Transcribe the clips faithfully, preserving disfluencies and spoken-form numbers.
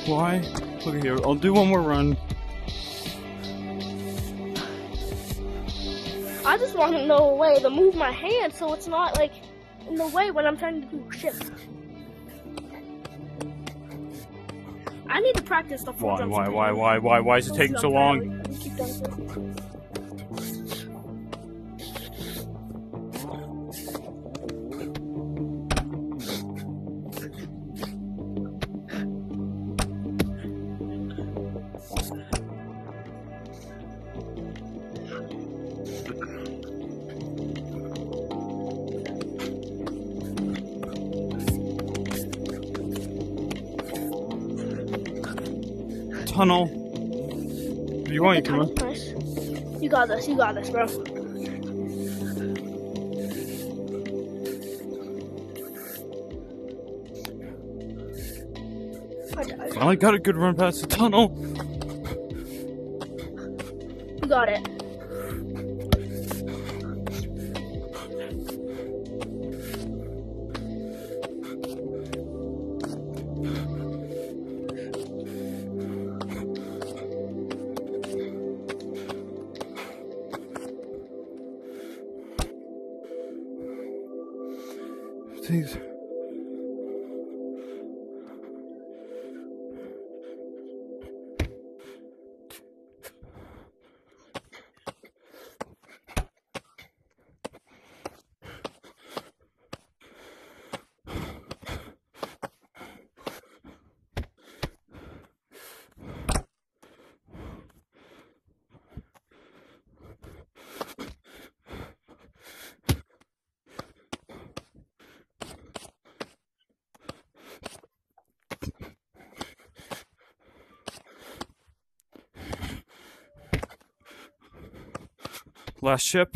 Why? Look at here. I'll do one more run. I just want to know a way to move my hand so it's not like in the way when I'm trying to do a shift. I need to practice the full Why, jump. why, why, why, why, why is it taking so long? Tunnel. If you want, you can run. Nice. You got this. You got this, bro. I died. Finally got a good run past the tunnel. You got it. Jeez. Last ship.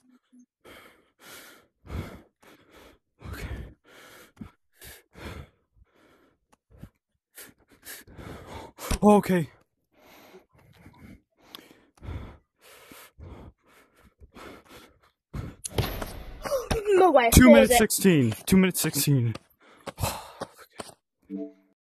Okay. Okay. No way. Two What minutes was it? sixteen. Two minutes sixteen. Okay.